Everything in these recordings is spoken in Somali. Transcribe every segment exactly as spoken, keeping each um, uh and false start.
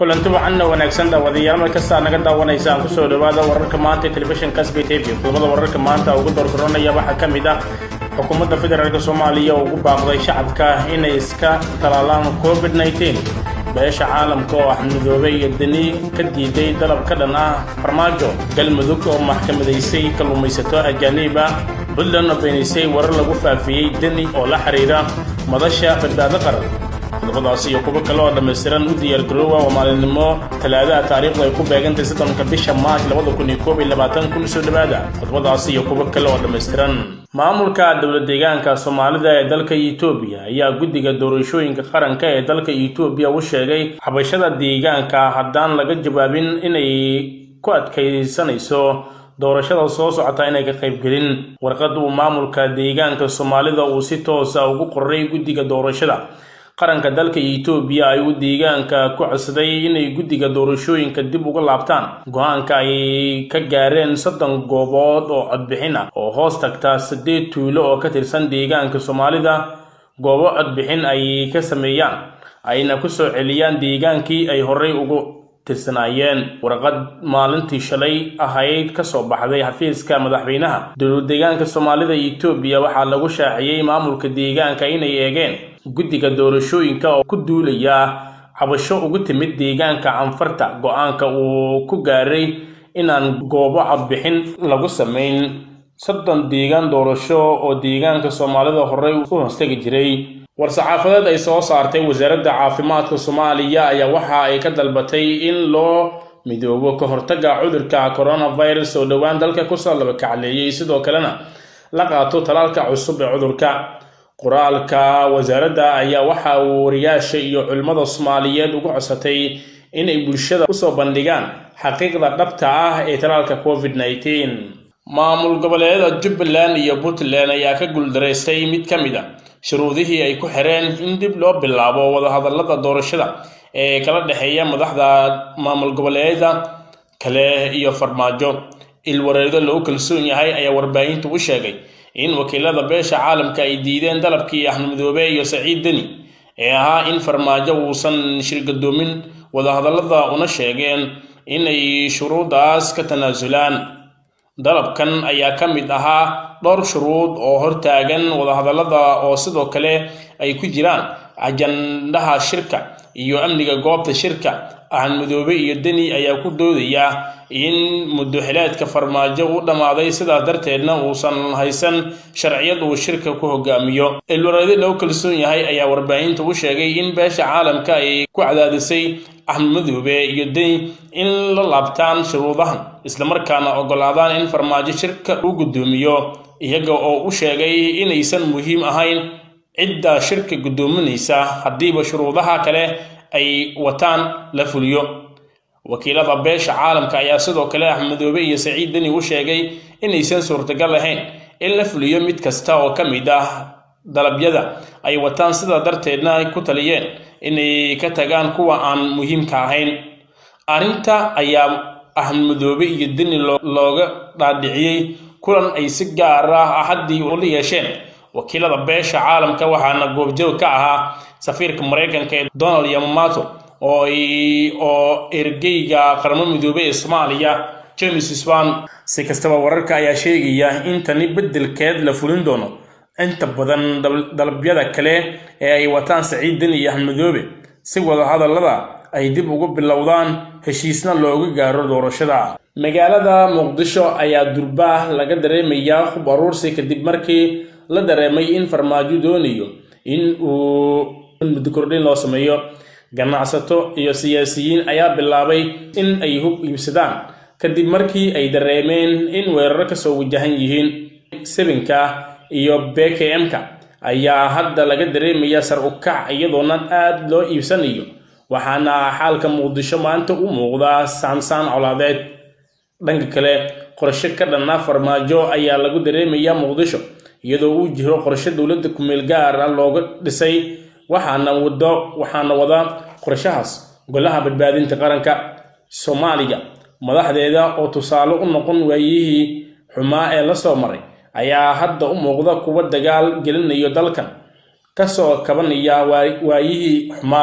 kulanti waxaana wanaagsan daawadayaal markasta naga daawanaysa ku soo dhawaada wararka maanta television Kasbi T V qodobada wararka maanta ugu doorkoronaya waxa kamid ah xukuumadda federaalka Soomaaliya oo ugu baaqday shacabka inay iska talaalaan COVID nineteen beesha caalamka oo xamidoobay iyo dani ka diiday dalab ka dhan ah farmaajo galmudug oo maxkamadaysay kalluumaysato ajaaniba buntland beenisay warar lagu faafiyay dani oo la xiriira madasha badbaado qaran qodobadaas iyo kuwa kale oo dhameystiran u diyaar garoowa oo maalinimo talaada taariikhda ay ku beegantay soddonka bisha Maarch laba kun iyo koob iyo labaatan kun soo dhawaada qodobadaas iyo kuwa kale oo dhameystiran maamulka dawladda deegaanka Soomaalida ee dalka Itoobiya ayaa guddiga doorashooyinka qaranka ee dalka Itoobiya u sheegay xabashada deegaanka haddaan laga jawaabin inay ku adkaysanayso doorashada soo socota inay ka qayb gelin warqad uu maamulka deegaanka Soomaalida uu si toos ah ugu qoray guddiga doorashada qaranka dalka Itoobiya ay u deegaanka ku codsaday inay guddiga doorashooyinka dib uga laabtaan go'aanka ay ka gaareen soddon goobood oo codbixin ah oo hoos tagta sideed tuulo oo ka tirsan deegaanka Soomaalida goobo codbixin ay ka sameeyaan ayna ku soo celiyaan deegaankii ay horey ugu tirsanayeen warqad maalintii shalay ahayd ka soo baxday xafiiska madaxweynaha dowladda deegaanka Soomaalida Itoobiya waxaa lagu shaaciyay maamulka deegaanka inay eegeen guddiga doorashooyinka oo ku duulaya cabasho ugu timid deegaanka Anfarta go'aanka uu ku gaaray inaan goobo codbixin lagu sameyn soddon deegaan doorasho oo deegaanka Soomaalida horey u hoostagi jiray war-saxaafadeed ay soo saartay wasaaradda caafimaadka Soomaaliya ayaa waxa ay ka dalbatay in loo midoobo ka hortagga cudurka coronavirus oo dhawaan dalka ku soo laba kacleeyay sidoo kalena la qaato talaalka cusub ee cudurka qoraalka wasaaradda ayaa waxa uu wariyaasha iyo culimada Soomaaliyeed ugu codsatay inay bulshada u soo bandhigaan xaqiiqda dhabta ah ee talaalka COVID nineteen maamul goboleedyada Jubbaland iyo Puntland ayaa ka guuldareystay mid ka mid ah shuruudihii ay ku xireen in dib loo bilaabo wada hadallada doorashada ee kala dhaxeeya madaxda maamul goboleedyada kale iyo farmaajo ilwareedo loo kalsoon yahay ayaa warbaahintu u sheegay in wakiilada beesha caalamka ay diideen dalabkii Axmed Madoobe iyo Saciid Dani ee ahaa in farmaajo uusan shirgadoomin wada hadallada una sheegeen in ay shuruudaas ka tanaasulaan dalabkan ayaa ka mid ahaa dhowr shuruud oo hortaagan wada hadallada oo sidoo kale ay ku jiraan ajandaha shirka iyo amniga goobta shirka Axmed Madoobe iyo Dani ayaa ku doodaya in muddo xileedka farmaajo uu dhamaaday sidaas darteedna uusan haysan sharciyad uu shirka ku hogaamiyo ilwareed loo kalsoon yahay ayaa warbaahinta u sheegay in beesha caalamka ay ku cadaadisay Axmed Madoobe iyo Dani in la laabtaan shuruudahan isla markaana ogolaadaan in farmaajo shirka uu gudoomiyo iyaga oo u sheegay inaysan muhiim ahayn cidda shirka gudoominaysa hadiiba shuruudaha kale ay wataan la fuliyo wakiilada beesha caalamka ayaa sidoo kale Axmed Madoobe iyo Saciid Dani u sheegay inaysan suurtagal lahayn in la fuliyo mid kasta oo ka mid ah dalabyada ay wataan sida darteedna ay ku taliyeen inay ka tagaan kuwa aan muhiimka ahayn arinta ayaa Axmed Madoobe iyo Dani looga dhaadhiciyay kulan ay si gaar ah ahadii u yeesheen wakiilada beesha caalamka waxaana goobjoog ka ahaa safiirka Mareykanka ee Donald Yamamoto oo oo ergeyga qaramada midoobay ee Soomaaliya James Swan si kastaba wararka ayaa sheegaya in tani bedelkeed la fulin doono inta badan dalabyada kale ee ay wataan Saciid Dani iyo Axmed Madoobe si wada hadallada ay dib ugu bilowdaan heshiisna looga gaaro doorashada magaalada Muqdisho ayaa durbah laga dareemayaa khub aruursi kadib markii la dareemay in farmaajo doonayo in uu muddo kordhin loo sameeyo ganacsato iyo siyaasiyiin ayaa bilaabay in ay hub iibsadaan kadib markii ay dareemeen in weerar ka soo wajahan yihiin sevenka iyo B K M-ka ayaa hadda laga dareemayaa sar u kac iyadoona aad loo iibsanayo waxaana xaalka Muqdisho maanta u muuqdaa saansaan colaadeed dhanka kale qorshe ka dhan ah farmaajo ayaa lagu dareemayaa Muqdisho iyadoo uu jiro qorshe dawladda ku meel gaar ah looga dhisay waxaana wado waxaana wada qorshahaas golaha badbaadinta qaranka Soomaaliya madaxdeeda oo tusaale u noqon waayihii xumaa ee la soo maray ayaa hadda u muuqda kuwa dagaal gelinayo dalkan ka soo kabanaya waayihii xumaa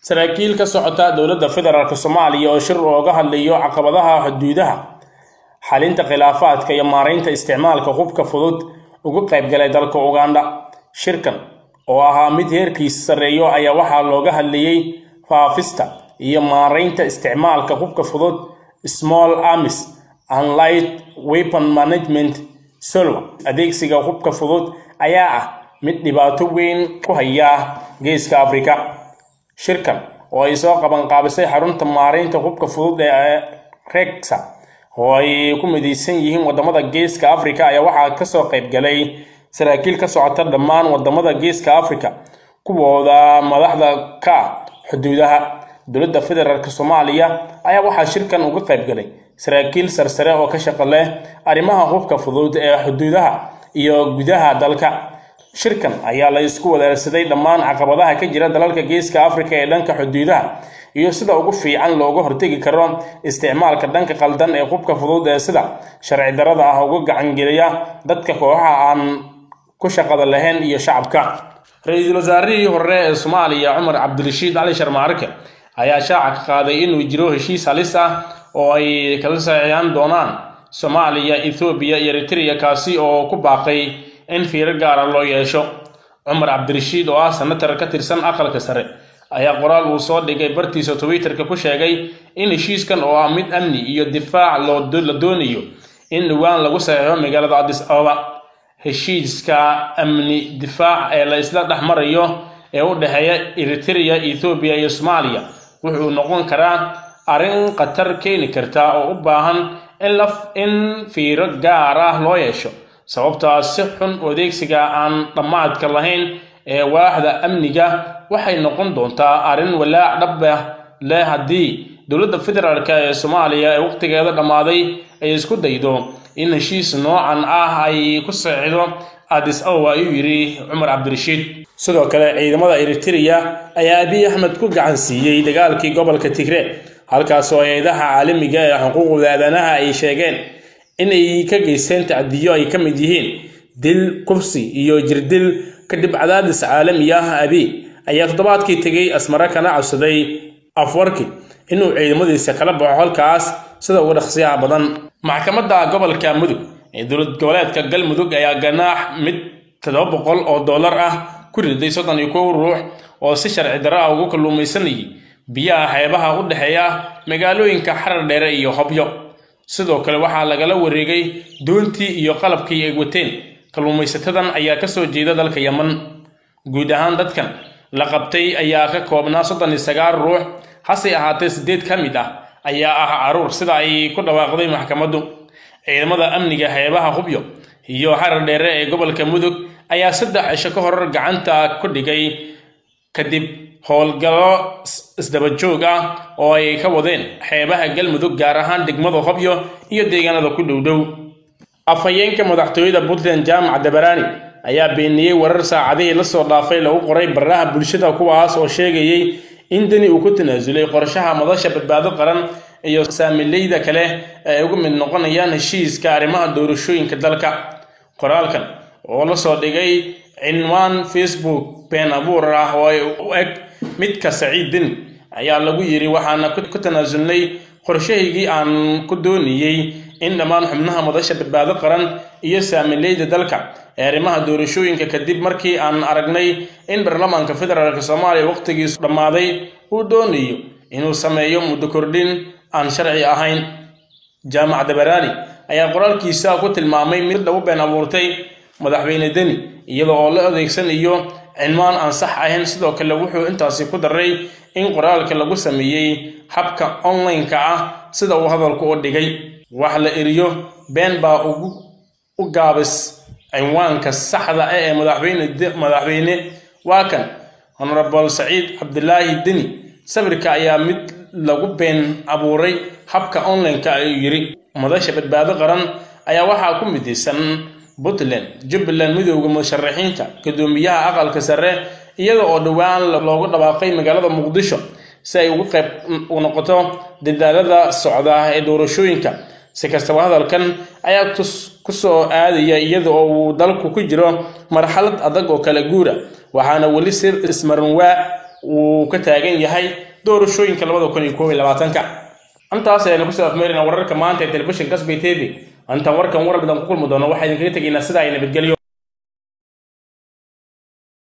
saraakiil ka socota dowladda federaalka Soomaaliya oo shir uga hadlayo caqabadaha xuduudaha xalinta khilaafaadka iyo maareynta isticmaalka hubka fudud uga qayb galay dalka Uganda. Shirkan oo ahaa mid heerkiisa sareeyo ayaa waxaa looga hadlayay faafista iyo maareynta isticmaalka hubka fudud small arms and light weapon management S O L W A. Adeegsiga hubka fudud ayaa ah mid dhibaato weyn ku haya geeska Afrika. Shirkan oo ay soo qaban qaabisay xarunta maareynta hubka fudud ee Rexa oo ay ku midaysan yihiin wadamada geeska Afrika ayaa waxaa ka soo qayb galay saraakiil ka socota dhammaan wadamada geeska Afrika kuwooda madaxda ka xuduudaha. Dowladda federaalka Soomaaliya ayaa waxaa shirkan uga qayb galay saraakiil sarsare oo ka shaqeeya arrimaha hubka fudud ee xuduudaha iyo gudaha dalka. Shirkan ayaa la isku wadaarsaday dhammaan caqabadaha ka jira dalalka geeska Afrika ee dhanka xuduudaha iyo sida ugu fiican looga hortagi karo isticmaalka dhanka qaldan ee hubka fudud ee sida sharci darrada ah uga gacan geliya dadka kooxaha aan ku shaqada lahayn iyo shacabka. Ra'iisul Wasaarihii hore ee Soomaaliya Cumar Cabdirashiid Cali Sharmaarke ayaa shaaca ka qaaday inuu jiro heshiis halis ah oo ay kala saxiixan doonaan Soomaaliya, Ethiopia iyo Eritrea kaasi oo ku baaqay in fiiro gaar ah loo yeesho. Cumar Cabdirashiid oo ah senator ka tirsan aqalka sare ayaa qoraal uu soo dhigay bartiisa Twitter-ka ku sheegay in heshiiskan oo ah mid amni iyo difaac loo doonayo in dhawaan lagu saxiixo magaalada Addis Ababa. Heshiiska amni difaac ee la isla dhaxmarayo ee u dhaxeeya Eritrea, Ethiopia iyo Soomaaliya wuxuu noqon karaa arrin khatar keeni karta oo u baahan in la in fiiro gaar ah loo yeesho sababtoo si xun adeegsiga aan dhamaadka lahayn ee waaxda amniga waxay noqon doontaa arrin walaac dhab ah leh haddii dowladda federaalka ee Soomaaliya ee waqtigeeda dhamaaday ay isku daydo in heshiis noocan ah ay ku saxiixdo Addis Ababa, ayuu yiri Cumar Cabdirashiid. Sidoo kale ciidamada Eritrea ayaa Abiy Ahmed ku gacan siiyay dagaalkii gobolka Tigray halkaas oo hay'adaha caalamiga ee xuquuqda aadanaha ay sheegeen in ay ka geysteen tacdiyo ay ka mid yihiin dil, kufsi iyo jirdil kadib cadaadis caalami ah. Abiy ayaa toddobaadkii tagay Asmara kana codsaday Afwerki inuu ciidamadiisa kala baxo halkaas sida ugu dhaqsiyaha badan. Maxkamadda gobolka Mudug ee dowlad goboleedka Galmudug ayaa ganaax mid toddoba boqol oo dollar ah ku riday soddon iyo kow ruux oo si sharci darro ah ugu kalluumaysanayay biyaha xeebaha u dhaxeeya magaalooyinka Haradheere iyo Hobyo. Sidoo kale waxaa lagala wareegay doontii iyo qalabkii ay wateen. Kalluumaysatadan ayaa ka soo jeeda dalka Yemen. Guud ahaan dadkan la qabtay ayaa ka koobnaa soddon iyo sagaal ruux, hase ahaatee sideed ka mid ah ayaa ah caruur sida ay ku dhawaaqday maxkamaddu. Ciidamada amniga xeebaha Hobyo iyo Haradheere ee gobolka Mudug ayaa saddex cisho ka hor gacanta ku dhigay kadib howlgallo isdaba joog ah oo ay ka wadeen xeebaha Galmudug gaar ahaan degmada Hobyo iyo deegaanada ku dhowdhow. Afhayeenka madaxtooyada Puntland Jaamac Dabarani ayaa beeniyay warar saacadihii la soo dhaafay lagu qoray baraha bulshada kuwaas oo sheegayay in Dani uu ku tanaasulay qorshaha madasha badbaado qaran iyo saamileyda kale ee ugu mid noqonayaan heshiiska arrimaha doorashooyinka dalka. Qoraalkan oo la soo dhigay cinwaan Facebook been abuur ah oo ay u eg midka Saciid Dani ayaa lagu yiri waxaana ku tanaasulnay qorshahaygii aan ku doonayay in dhammaan xubnaha madasha badbaado qaran iyo saamileyda dalka ee arrimaha doorashooyinka kadib markii aan aragnay in baarlamaanka federaalka Soomaaliya waqtigiisu dhamaaday uu doonayo inuu sameeyo muddo kordhin aan sharci ahayn. Jaamac Dabarani ayaa qoraalkiisa ku tilmaamay mid lagu been abuurtay madaxweyne Dani iyadoo oo la adeegsanayo cinwaan aan sax ahayn. Sidoo kale wuxuu intaasi ku daray in qoraalka lagu sameeyay habka online-ka ah sida uu hadalku u dhigay. wax la eriyo been baa ugu u gaabis cinwaanka saxda ah ee madaxweyne madaxweyne waa kan Honorable Saciid Cabdilaahi Dani. Sawirka ayaa mid lagu been abuuray habka online-ka ayuu yiri. Madasha badbaado qaran ayaa waxaa ku midaysan Puntland, Jubbaland, midowga musharaxiinta, gudoomiyaha aqalka sare iyada oo dhawaan loogu dhawaaqay magaalada Muqdisho si ay uga qayb u noqoto dadaalada socda ee doorashooyinka. Si kastaba hadalkan ayaa ku soo aadaya iyada oo uu dalku ku jiro marxalad adag oo kala guura waxaana wali sir ismarin waa uu ka taagan yahay doorashooyinka labada kun iyo koob iyo labaatanka. Antaas ayaan ku soo afmeerina wararka maanta ee telefishinka S B T V. Antan warkan war badan ku kulmi doono waxaan idinkaga tageynaa sida ay nabadgelyo.